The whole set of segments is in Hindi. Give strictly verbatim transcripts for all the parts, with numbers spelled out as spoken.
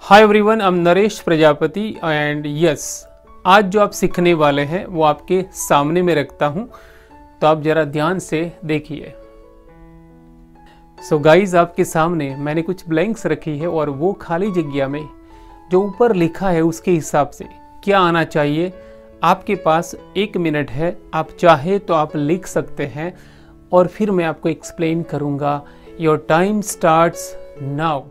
Hi everyone, I am Naresh Prajapati and yes, आज जो आप सीखने वाले हैं वो आपके सामने में रखता हूं, तो आप जरा ध्यान से देखिए। सो गाइज, आपके सामने मैंने कुछ ब्लैंक्स रखी है और वो खाली जगह में जो ऊपर लिखा है उसके हिसाब से क्या आना चाहिए। आपके पास एक मिनट है, आप चाहे तो आप लिख सकते हैं और फिर मैं आपको एक्सप्लेन करूंगा। Your time starts now.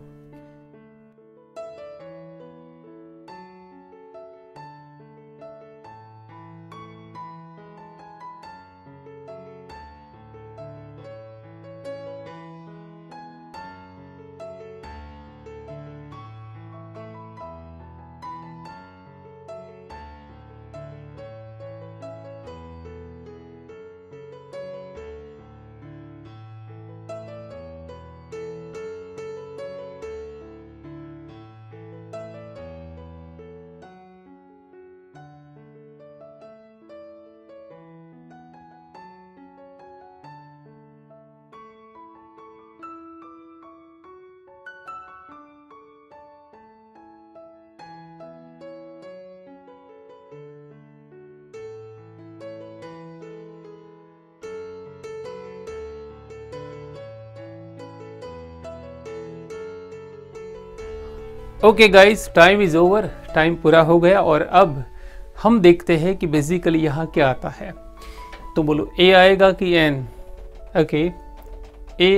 Okay guys, time is over, time पूरा हो गया और अब हम देखते हैं कि बेसिकली यहाँ क्या आता है। तो बोलो, ए आएगा कि एन? ओके, ए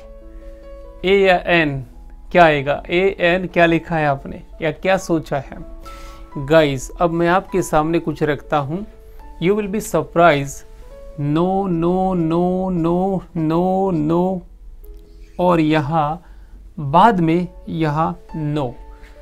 ए या एन क्या आएगा? ए एन क्या लिखा है आपने या क्या सोचा है? गाइस, अब मैं आपके सामने कुछ रखता हूँ, you will be surprise. No no no no no no और यहाँ बाद में यहाँ नो,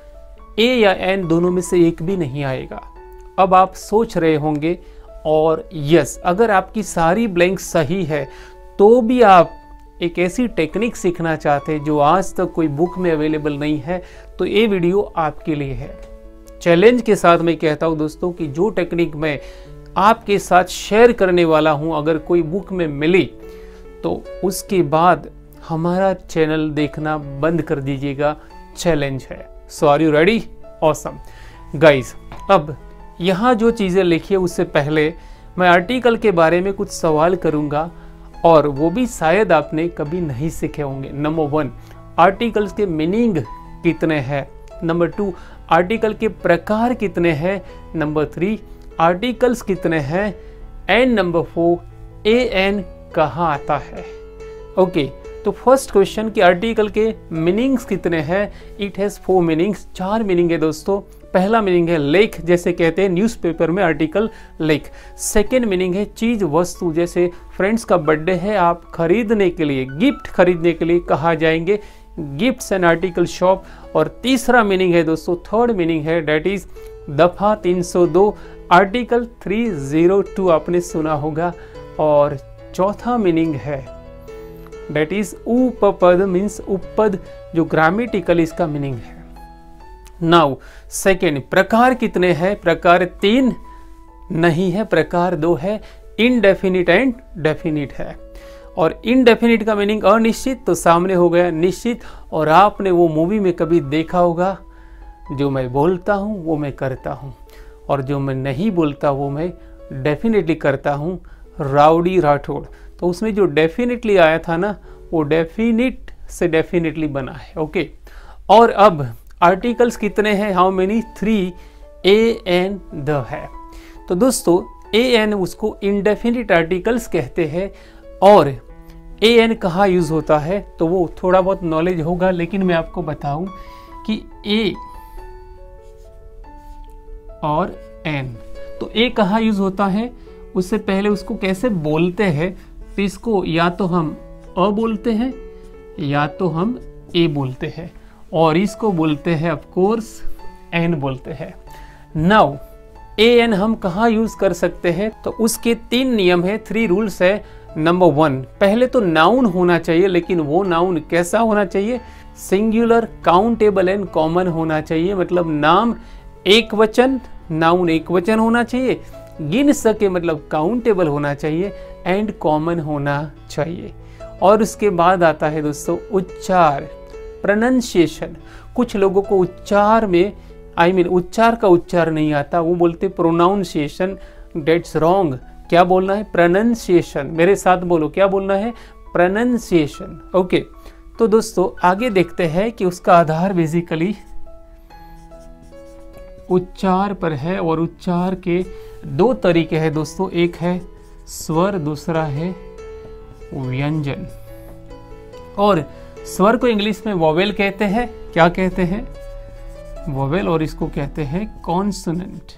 ए या एन दोनों में से एक भी नहीं आएगा। अब आप सोच रहे होंगे और यस, अगर आपकी सारी ब्लैंक सही है तो भी आप एक ऐसी टेक्निक सीखना चाहते हैं जो आज तक कोई बुक में अवेलेबल नहीं है, तो ये वीडियो आपके लिए है। चैलेंज के साथ मैं कहता हूं दोस्तों कि जो टेक्निक मैं आपके साथ शेयर करने वाला हूं, अगर कोई बुक में मिली तो उसके बाद हमारा चैनल देखना बंद कर दीजिएगा। चैलेंज है। So are you ready? Awesome guys, अब यहाँ जो चीज़ें लिखी है उससे पहले मैं आर्टिकल के बारे में कुछ सवाल करूँगा और वो भी शायद आपने कभी नहीं सीखे होंगे। नंबर वन, आर्टिकल्स के मीनिंग कितने हैं? नंबर टू, आर्टिकल के प्रकार कितने हैं? नंबर थ्री, आर्टिकल्स कितने हैं? And number four, a an कहाँ आता है? ओके okay, तो फर्स्ट क्वेश्चन कि आर्टिकल के मीनिंग्स कितने हैं? इट हैज़ फोर मीनिंग्स, चार मीनिंग है दोस्तों। पहला मीनिंग है लेख, जैसे कहते हैं न्यूज़पेपर में आर्टिकल लेख। सेकेंड मीनिंग है चीज़ वस्तु, जैसे फ्रेंड्स का बर्थडे है, आप खरीदने के लिए, गिफ्ट खरीदने के लिए कहाँ जाएंगे? Gifts and article shop. और तीसरा मीनिंग है दोस्तों, थर्ड मीनिंग है, डेट इज दफा तीन सौ दो, आर्टिकल तीन सौ दो आपने सुना होगा। और चौथा मीनिंग है डेट इज उपपद, मीन्स उपपद, जो ग्रामेटिकल इसका मीनिंग है। नाउ सेकेंड, प्रकार कितने हैं? प्रकार तीन नहीं है, प्रकार दो है, इनडेफिनिट एंड डेफिनिट है। और इनडेफिनिट का मीनिंग अनिश्चित, तो सामने हो गया निश्चित। और आपने वो मूवी में कभी देखा होगा, जो मैं बोलता हूँ वो मैं करता हूँ और जो मैं नहीं बोलता वो मैं डेफिनेटली करता हूँ, राउडी राठौड़। तो उसमें जो डेफिनेटली आया था ना, वो डेफिनिट से डेफिनेटली बना है। ओके, और अब आर्टिकल्स कितने हैं? How many? Three, a an the है। तो दोस्तों, ए एन उसको इंडेफिनिट आर्टिकल्स कहते हैं। और ए एन कहाँ यूज होता है तो वो थोड़ा बहुत नॉलेज होगा, लेकिन मैं आपको बताऊं कि ए और एन, तो ए कहाँ यूज होता है, उससे पहले उसको कैसे बोलते हैं। तो इसको या तो हम अ बोलते हैं या तो हम ए बोलते हैं, और इसको बोलते हैं ऑफ कोर्स एन बोलते हैं। नाउ ए एन हम कहाँ यूज कर सकते हैं? तो उसके तीन नियम है, थ्री रूल्स है। नंबर वन, पहले तो नाउन होना चाहिए, लेकिन वो नाउन कैसा होना चाहिए? सिंगुलर, काउंटेबल एंड कॉमन होना चाहिए। मतलब नाम एक वचन, नाउन एक वचन होना चाहिए, गिन सके मतलब काउंटेबल होना चाहिए, एंड कॉमन होना चाहिए। और उसके बाद आता है दोस्तों उच्चार। प्रोनाउंसिएशन। कुछ लोगों को उच्चार में आई I मीन mean, उच्चार का उच्चार नहीं आता, वो बोलते प्रोनाउंसिएशन। Dates wrong. क्या बोलना है? प्रोनाउंसिएशन। मेरे साथ बोलो, क्या बोलना है? प्रोनाउंसिएशन। ओके, तो दोस्तों आगे देखते हैं कि उसका आधार बेसिकली उच्चार पर है, और उच्चार के दो तरीके हैं दोस्तों, एक है स्वर, दूसरा है व्यंजन। और स्वर को इंग्लिश में वोवेल कहते हैं। क्या कहते हैं? वोवेल। और इसको कहते हैं कॉन्सोनेंट।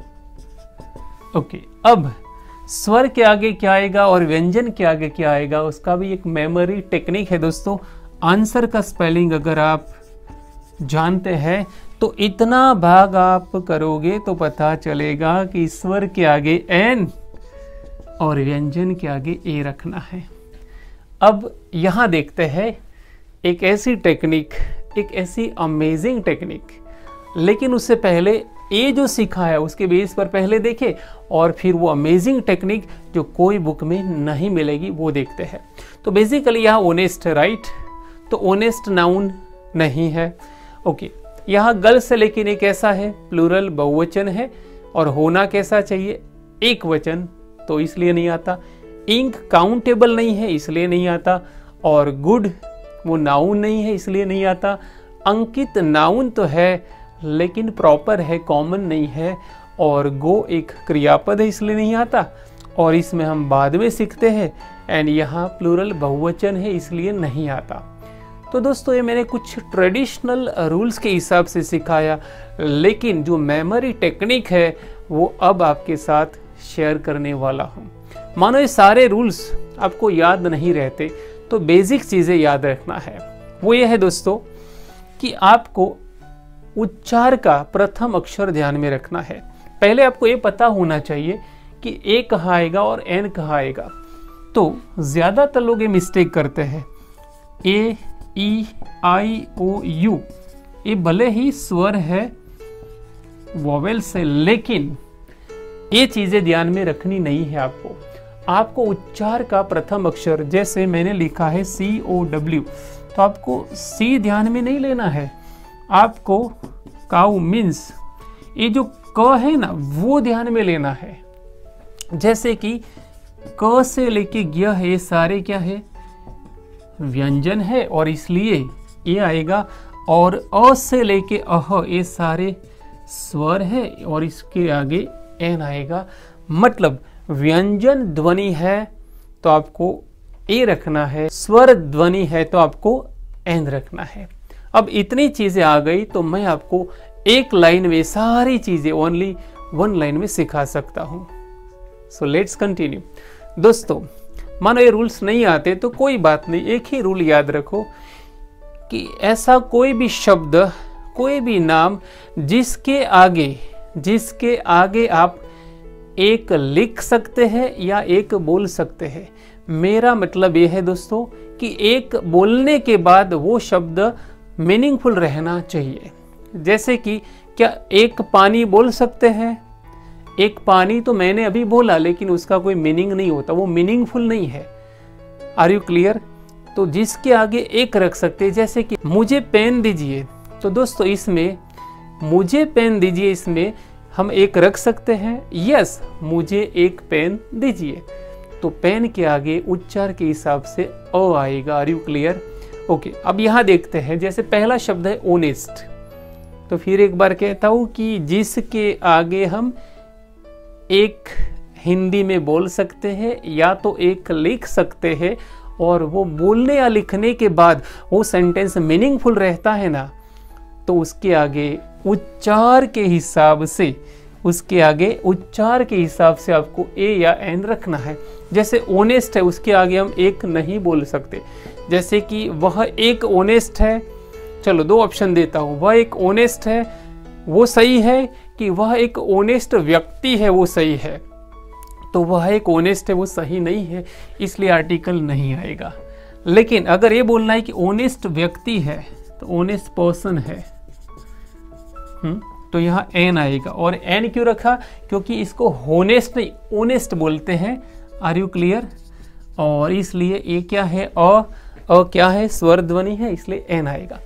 ओके, अब स्वर के आगे क्या आएगा और व्यंजन के आगे क्या आएगा, उसका भी एक मेमोरी टेक्निक है दोस्तों। आंसर का स्पेलिंग अगर आप जानते हैं तो इतना भाग आप करोगे तो पता चलेगा कि स्वर के आगे एन और व्यंजन के आगे ए रखना है। अब यहाँ देखते हैं एक ऐसी टेक्निक, एक ऐसी अमेजिंग टेक्निक, लेकिन उससे पहले ये जो सीखा है उसके बेस पर पहले देखें, और फिर वो अमेजिंग टेक्निक जो कोई बुक में नहीं मिलेगी वो देखते हैं। तो बेसिकली यहाँ ओनेस्ट है, राइट? तो ओनेस्ट नाउन नहीं है। ओके, यहाँ गर्ल से लेकिन एक ऐसा है, प्लूरल बहुवचन है, और होना कैसा चाहिए? एक वचन, तो इसलिए नहीं आता। इंक काउंटेबल नहीं है, इसलिए नहीं आता। और गुड वो नाउन नहीं है, इसलिए नहीं आता। अंकित नाउन तो है लेकिन प्रॉपर है, कॉमन नहीं है। और गो एक क्रियापद है, इसलिए नहीं आता। और इसमें हम बाद में सीखते हैं। एंड यहाँ प्लूरल बहुवचन है, इसलिए नहीं आता। तो दोस्तों ये मैंने कुछ ट्रेडिशनल रूल्स के हिसाब से सिखाया, लेकिन जो मेमोरी टेक्निक है वो अब आपके साथ शेयर करने वाला हूँ। मानो ये सारे रूल्स आपको याद नहीं रहते, तो बेसिक चीज़ें याद रखना है। वो ये है दोस्तों कि आपको उच्चार का प्रथम अक्षर ध्यान में रखना है। पहले आपको ये पता होना चाहिए कि ए कहाँ आएगा और एन कहाँ आएगा। तो ज़्यादातर लोग ये मिस्टेक करते हैं। ए, ई, आई, ओ, यू, ये भले ही स्वर है वोवेल से, लेकिन ये चीज़ें ध्यान में रखनी नहीं है आपको। आपको उच्चार का प्रथम अक्षर, जैसे मैंने लिखा है सी ओ डब्ल्यू, तो आपको सी ध्यान में नहीं लेना है। आपको काउ मीन्स ये जो क है ना वो ध्यान में लेना है। जैसे कि क से लेके ग है, ये सारे क्या है? व्यंजन है, और इसलिए ये आएगा। और अ से लेके अह, ये सारे स्वर है, और इसके आगे एन आएगा। मतलब व्यंजन ध्वनि है तो आपको ए रखना है, स्वर ध्वनि है तो आपको एन रखना है। अब इतनी चीजें आ गई तो मैं आपको एक लाइन में सारी चीजें ओनली वन लाइन में सिखा सकता हूं। So let's continue. दोस्तों मानो ये रूल्स नहीं आते तो कोई बात नहीं, एक ही रूल याद रखो कि ऐसा कोई भी शब्द, कोई भी नाम जिसके आगे जिसके आगे आप एक लिख सकते हैं या एक बोल सकते हैं। मेरा मतलब ये है दोस्तों कि एक बोलने के बाद वो शब्द मीनिंगफुल रहना चाहिए। जैसे कि क्या एक पानी बोल सकते हैं? एक पानी तो मैंने अभी बोला, लेकिन उसका कोई मीनिंग नहीं होता, वो मीनिंगफुल नहीं है। Are you clear? तो जिसके आगे एक रख सकते हैं, जैसे कि मुझे पेन दीजिए, तो दोस्तों इसमें मुझे पेन दीजिए, इसमें हम एक रख सकते हैं। यस, मुझे एक पेन दीजिए, तो पेन के आगे उच्चार के हिसाब से अ आएगा। Are you clear? ओके, अब यहाँ देखते हैं। जैसे पहला शब्द है ओनेस्ट, तो फिर एक बार कहता हूँ कि जिसके आगे हम एक हिंदी में बोल सकते हैं या तो एक लिख सकते हैं, और वो बोलने या लिखने के बाद वो सेंटेंस मीनिंगफुल रहता है ना, तो उसके आगे उच्चार के हिसाब से उसके आगे उच्चार के हिसाब से आपको ए या एन रखना है। जैसे ओनेस्ट है, उसके आगे हम एक नहीं बोल सकते। जैसे कि वह एक ओनेस्ट है, चलो दो ऑप्शन देता हूँ। वह एक ओनेस्ट है, वो सही है, कि वह एक ओनेस्ट व्यक्ति है, वो सही है। तो वह एक ओनेस्ट है, वो सही नहीं है, इसलिए आर्टिकल नहीं आएगा। लेकिन अगर ये बोलना है कि ओनेस्ट व्यक्ति है, तो ओनेस्ट पर्सन है, हुँ? तो यहाँ एन आएगा। और एन क्यों रखा? क्योंकि इसको होनेस्ट नहीं ओनेस्ट बोलते हैं। Are you clear? और इसलिए ये क्या है? अ अ क्या है? स्वर ध्वनि है, इसलिए एन आएगा।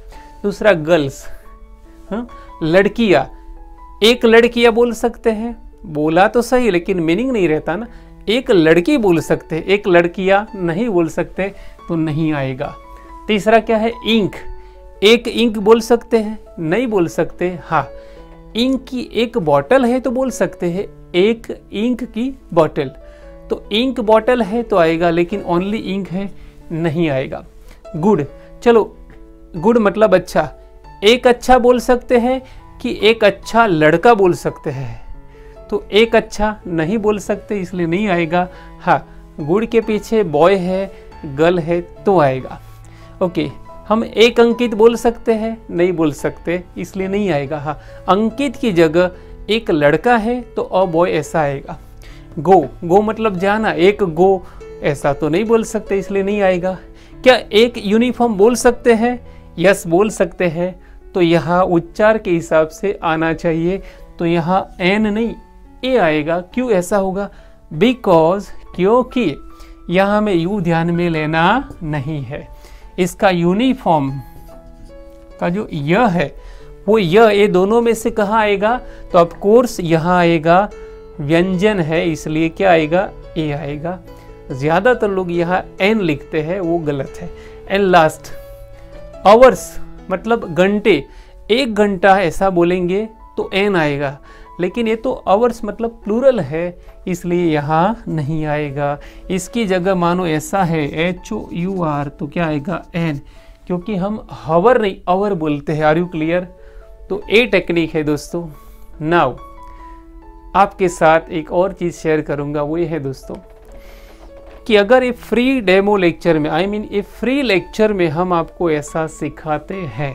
दूसरा गर्ल्स, हाँ, लड़कियां, एक लड़कियां बोल सकते हैं, बोला तो सही लेकिन मीनिंग नहीं रहता ना। एक लड़की बोल सकते हैं, एक लड़कियां नहीं बोल सकते तो नहीं आएगा। तीसरा क्या है, इंक, एक इंक बोल सकते हैं, नहीं बोल सकते। हाँ, इंक की एक बॉटल है तो बोल सकते हैं, एक इंक की बॉटल, तो इंक बॉटल है तो आएगा, लेकिन ओनली इंक है नहीं आएगा। गुड, चलो गुड मतलब अच्छा, एक अच्छा बोल सकते हैं कि एक अच्छा लड़का बोल सकते हैं, तो एक अच्छा नहीं बोल सकते इसलिए नहीं आएगा। हाँ, गुड के पीछे बॉय है, गर्ल है तो आएगा। ओके, हम एक अंकित बोल सकते हैं, नहीं बोल सकते इसलिए नहीं आएगा। हाँ, अंकित की जगह एक लड़का है तो अ बॉय ऐसा आएगा। गो, गो मतलब जाना, एक गो ऐसा तो नहीं बोल सकते इसलिए नहीं आएगा। क्या एक यूनिफॉर्म बोल सकते हैं? यस बोल सकते हैं, तो यहाँ उच्चार के हिसाब से आना चाहिए, तो यहाँ एन नहीं ए आएगा। क्यों ऐसा होगा? बिकॉज, क्योंकि यहाँ में यू ध्यान में लेना नहीं है। इसका यूनिफॉर्म का जो य है वो य ये दोनों में से कहाँ आएगा? तो ऑफ कोर्स यहाँ आएगा, व्यंजन है इसलिए क्या आएगा? ए आएगा। ज्यादातर लोग यहाँ एन लिखते हैं, वो गलत है। एंड लास्ट, आवर्स मतलब घंटे, एक घंटा ऐसा बोलेंगे तो एन आएगा, लेकिन ये तो आवर्स मतलब प्लूरल है इसलिए यहाँ नहीं आएगा। इसकी जगह मानो ऐसा है एच ओ यू आर तो क्या आएगा? एन, क्योंकि हम हावर नहीं आवर बोलते हैं। Are you clear? तो ए टेक्निक है दोस्तों। नाउ आपके साथ एक और चीज शेयर करूंगा, वो ये है दोस्तों कि अगर ये फ्री डेमो लेक्चर में, आई मीन ये फ्री लेक्चर में हम आपको ऐसा सिखाते हैं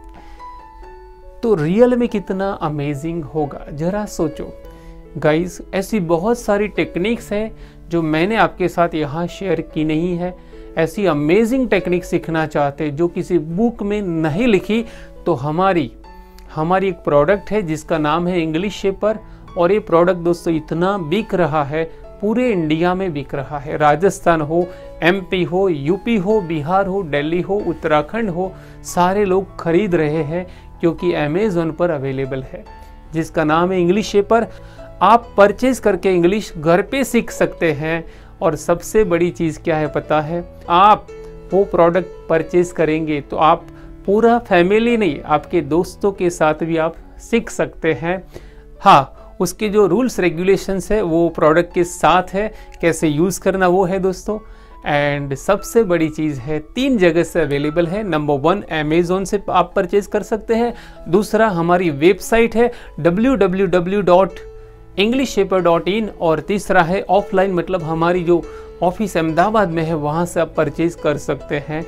तो रियल में कितना अमेजिंग होगा, जरा सोचो गाइस। ऐसी बहुत सारी टेक्निक्स है जो मैंने आपके साथ यहाँ शेयर की नहीं है। ऐसी अमेजिंग टेक्निक सीखना चाहते जो किसी बुक में नहीं लिखी, तो हमारी हमारी एक प्रोडक्ट है जिसका नाम है इंग्लिश शेपर, और ये प्रोडक्ट दोस्तों इतना बिक रहा है, पूरे इंडिया में बिक रहा है। राजस्थान हो, एमपी हो, यूपी हो, बिहार हो, दिल्ली हो, उत्तराखंड हो, सारे लोग खरीद रहे हैं क्योंकि अमेज़न पर अवेलेबल है, जिसका नाम है इंग्लिश शेपर। आप परचेज करके इंग्लिश घर पे सीख सकते हैं। और सबसे बड़ी चीज़ क्या है पता है? आप वो प्रोडक्ट परचेज करेंगे तो आप पूरा फैमिली नहीं, आपके दोस्तों के साथ भी आप सीख सकते हैं। हाँ, उसके जो रूल्स रेगुलेशंस है वो प्रोडक्ट के साथ है, कैसे यूज़ करना वो है दोस्तों। एंड सबसे बड़ी चीज़ है, तीन जगह से अवेलेबल है। नंबर वन, अमेज़न से आप परचेज कर सकते हैं। दूसरा, हमारी वेबसाइट है W W W dot English Shaper dot in. और तीसरा है ऑफलाइन, मतलब हमारी जो ऑफिस अहमदाबाद में है वहाँ से आप परचेज कर सकते हैं।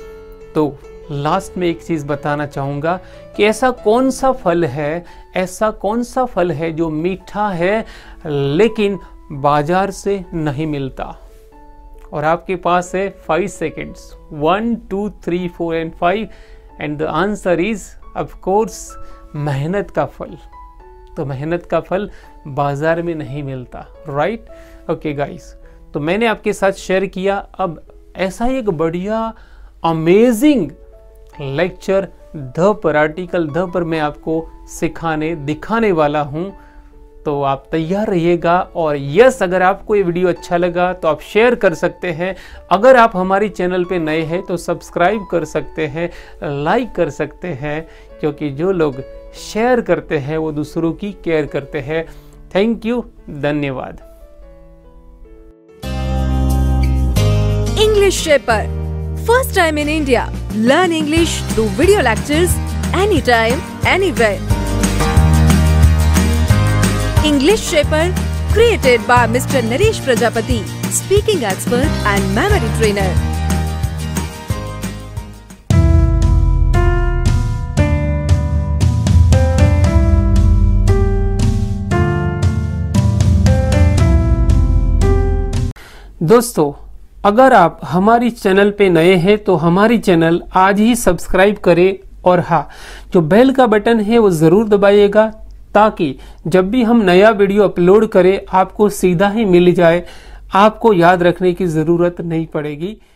तो लास्ट में एक चीज़ बताना चाहूँगा कि ऐसा कौन सा फल है, ऐसा कौन सा फल है जो मीठा है लेकिन बाजार से नहीं मिलता? और आपके पास है five seconds, one two three four and five, and the answer is of course मेहनत का फल। तो मेहनत का फल बाजार में नहीं मिलता, राइट? ओके गाइस, तो मैंने आपके साथ शेयर किया। अब ऐसा एक बढ़िया अमेजिंग लेक्चर ध पर, आर्टिकल ध पर मैं आपको सिखाने दिखाने वाला हूं, तो आप तैयार रहिएगा। और यस, अगर आपको ये वीडियो अच्छा लगा तो आप शेयर कर सकते हैं। अगर आप हमारी चैनल पे नए हैं तो सब्सक्राइब कर सकते हैं, लाइक कर सकते हैं, क्योंकि जो लोग शेयर करते हैं वो दूसरों की केयर करते हैं। थैंक यू, धन्यवाद। English Shaper, first time in India. Learn English through video lectures any time anywhere. English Shaper, created by Mister Naresh Prajapati, speaking expert and memory trainer. दोस्तों, अगर आप हमारी चैनल पे नए हैं तो हमारी चैनल आज ही सब्सक्राइब करें, और हाँ, जो बेल का बटन है वो ज़रूर दबाइएगा ताकि जब भी हम नया वीडियो अपलोड करें आपको सीधा ही मिल जाए, आपको याद रखने की ज़रूरत नहीं पड़ेगी।